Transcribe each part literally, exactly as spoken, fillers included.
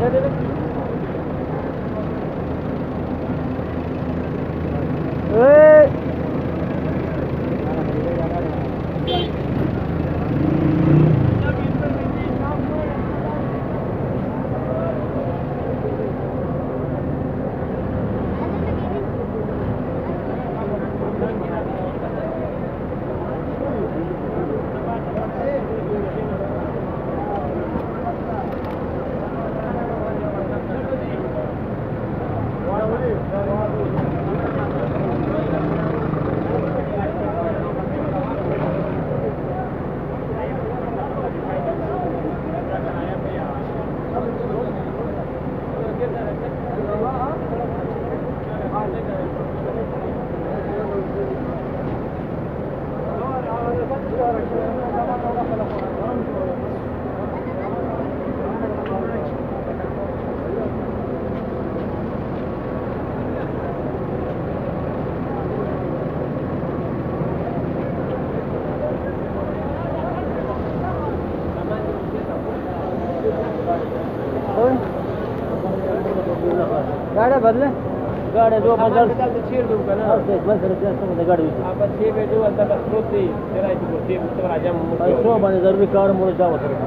गाड्या बदले गाड्या जो बदल छेड देऊ का ना बस रस्त्यामध्ये गाडी आपण छे भेटू आता रोते तेराची गोष्टी मुक्त राजा मुक्त सो बने जरूरी कार मुळे जावं सर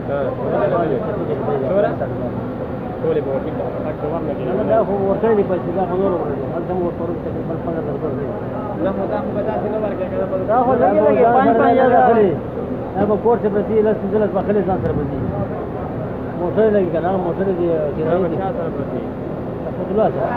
सोरा सोले बोटी का वाम नाही ना दा हो वरती पैसे दा हो बरोबर एकदम वर करून ते पण पंधरा हजार रुपये ना होता बता दिनो बार क्या करना दा हो लगे लगे पाच पाच हजार अब कोर्ट से प्रति लस जलस बखले सांग सर प्रति मोटर लगी का ना मोटर की किराया क्या सर प्रति कुठला सर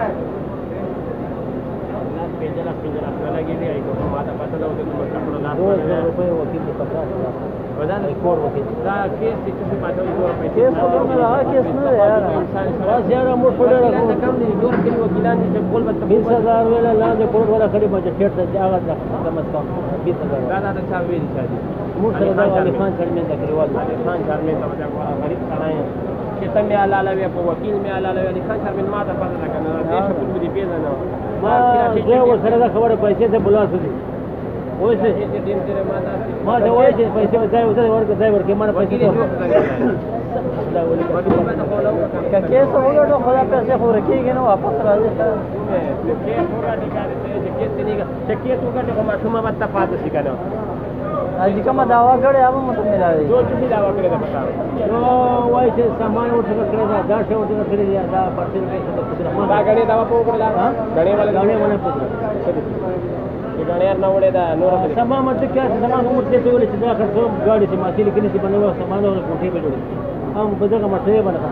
पेंजला पेंजला आपल्याला गेली आहे को माता पातला होते तुम्हाला कपडा लाभ दो हजार रुपये वकील के पचास बता नहीं कोर्ट वकील का केस किसी पाठवली दो रुपये केस तो में रहा केस में यार बस यार मोठ पडे ना कम नहीं दो रुपये वकिलांनी से बोल बत बीस हजार वेला ना जो कोर्ट वाला खड़ी मजे ठेठ से जागा कम से कम बीस हजार दादा तो चाहे भी शादी मोठ वाले खान छड़ में तकरीबन खान छड़ में तो मतलब गरीब खाना شتم يا لالا يا وكيل يا لالا يعني كان شر من ما تفضل لك انا ليش كل بدي بيزنا ما جو سره خبره پیسې ته بلا سدي وایسه دین تیرے ما ما ته وایسه پیسې ځای وځي ورکه ځای ورکه ما پیسې ته دا ولي کا کیسه وګړو خدا پیسې خو رکیږي نو واپس راځي کې پورا ټیکاره ته کې تنیګه چې کې تو کا ته ما شومه وتا پات شي کنه اځي کومه داوا کړې هغه مو ته ملایي جو چې داوا کړې ده پتا نو وایسه سامان ورته کړی دا دا څه ورته کړی دا پرسل پیسې ته پوښتنه ما دا غړي داوا په کړلا غړي والا غړي والا پوښتنه چې غړي نه وړي دا نور سامان مت کې سامان موږ ته ویل چې دا خرڅو ګاډي چې ماتې لیکنې چې بنو سامان او کوټې په جوړي هم په دغه مسئله باندې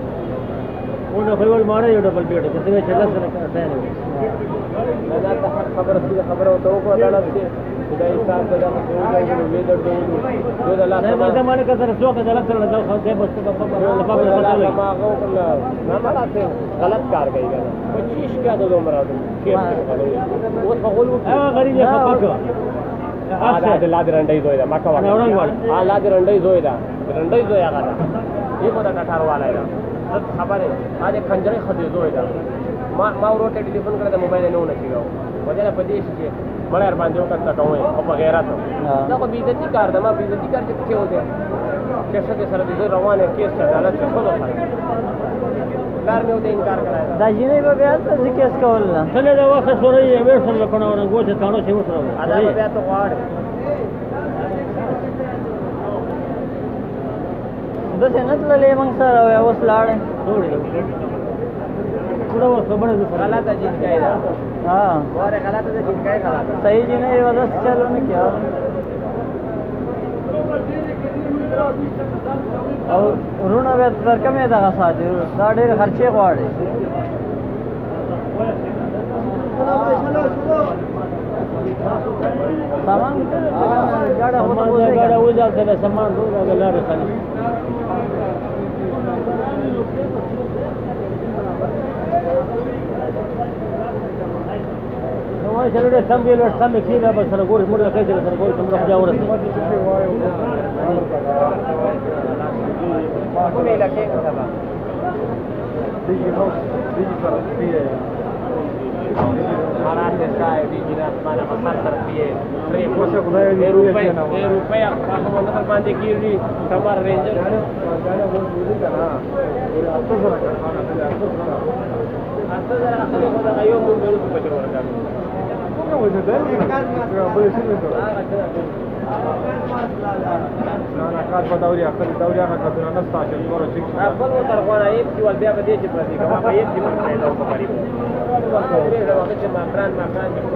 ونه په ول ماره یو ډبل بیٹ چې څنګه چلا سره ځای نه دا خبره څه خبره او ته کو عدالت کې خدای صاحب دا څه وایي وې درته وې دا لا نه ما ته باندې کثر څوک عدالت سره دا خو دې بس په په په ما ما غو نه ما ته غلط کار کوي دا پچیس کا د عمره کې او په غول هغه غریب یې خپکو اته د لاد رنډي زوی دا ما کا وایي ا لاد رنډي زوی دا رنډي زوی هغه دا یې په دا ټاټار والا دا خبره ا دې خنجرې خدي زوی دا ما ما ورته ټلیفون کړه د موبایل نه ونه کیږي وجه په دې چې مړ باندې وکړه کوي او په غیرت دا خو بیزتی کار ده ما بیزتی کار چې څه وته چې څه سره دې روانه کیس عدالت څخه خلک کار مې وته انکار کړای دا جنې به بیا څه کیس کول نه څنګه دا وخت سره یې وې سره کنه ورنګو چې تاسو څه وسره عدالت بیا ته غواړي د څنګه تللې موږ سره اوس لاړې ټول پورا خبره ده غلط ہے جن کا ہے ہاں اور غلط ہے جن کا ہے غلط صحیح جی نہیں وجہ سے چلو نے کیا او ورونه به درکمه دغه ساتي دا ډېر خرچه غواړي سامان ګاډه هو ګاډه وځه سامان ټول لاره خالي نو چلو دې سم ویل سم کیږي به سره ګور موږ لکه چې سره ګور څومره خو ورته کومه لکه سبا دیږي نو دیږي پر دې مارات صاحب دي جناب باندې مسر سره پیه پرې پوسه خدای دې روپے دې روپے هغه باندې باندې کیږي کمر رینجر اته زره اته زره اخلي خدای یو مو ورته پچو ورته څنګه وځه ده بل څه نه نه نه کار په دوري اخر دوري هغه کتنه نه ستاسو ورو چې خپل وتر غواړي چې ول بیا به دې چې پرتی کومه په یې چې پرتی دا په قریب ورته دا وخت چې ما پران ما پران چې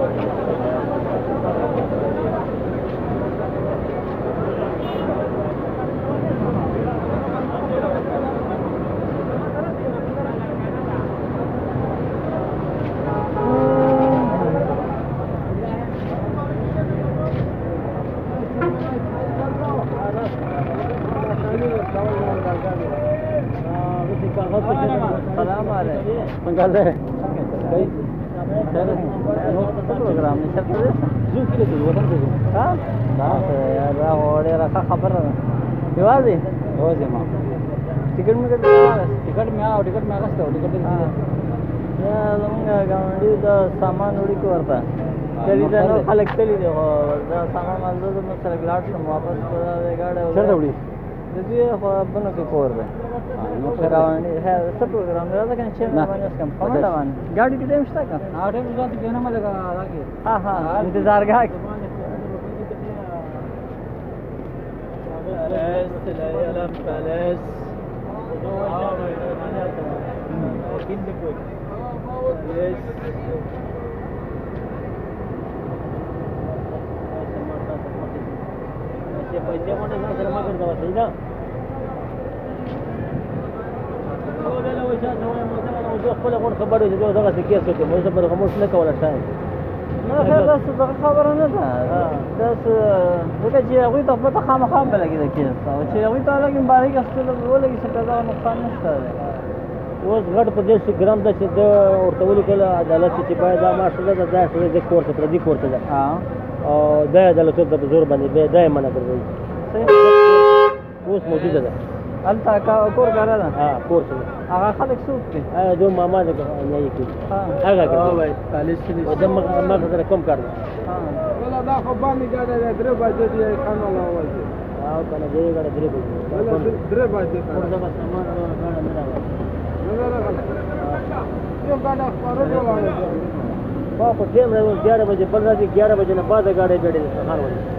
سلام علیکم څنګه ده کوي سره پروګرام نشه کړی زو کې دی وطن ته ها دا دا وړه راخه خبره یوازې یوازې ما ټیکټ مې کړی ټیکټ مې او ټیکټ مې راځته ټیکټ دې یا زمونږ غاونډي دا سامان وړي کو ورته چلی دا نو خلک چلی دی دا سامان مالو د سره ګلاټ شم واپس دا گاډه چرته وړي د دې خو بنو کې کور دی نو غاونډي هه څه پروګرام دی راځه کنه چې باندې کم کومه دا باندې ګاډي کې ټیم شته کا ها ټیم ځات کې نه ملګا راکې ها ها انتظار غا بلاس لا يلم بلاس اكيد بكوي بلاس पैसे मोठे सर मग करतो सही ना हो गेला वैसा सवय मग خپل कोण خبر دی جو دغه کیس وکړي مو زبر خاموش نه کوله شاید نه خیر دا څه خبره نه ده دا څه دغه چې هغه ته په خامخا بلګي د کیس او چې هغه ته لګي باندې کستل ولګي څه دا نقصان نشته اوس غټ په دې ګرام د چې د ورته ولیکل عدالت چې باید دا ماشه ده دا څه د کورته پر دې کورته ده او دا عدالت ته په زور باندې به دای منع کړی اوس موجوده ده التا کا کور غره ده ها کور څه هغه خلک څوک دي ا جو ماما ده نه یې کی ها هغه او بھائی کالج کې او دمه ما سره کم کار ها ولا دا خو باندې ګاډه ده درې بجې دی خان الله وځي او کنه دې ګاډه درې بجې ولا درې بجې ورته سامان ګاډه نه راغله نه راغله یو ګاډه خورو ولاړه با په ټیم راو ګیارہ بجې بل راځي ګیارہ بجې نه بعد ګاډه ګاډه سهار وځي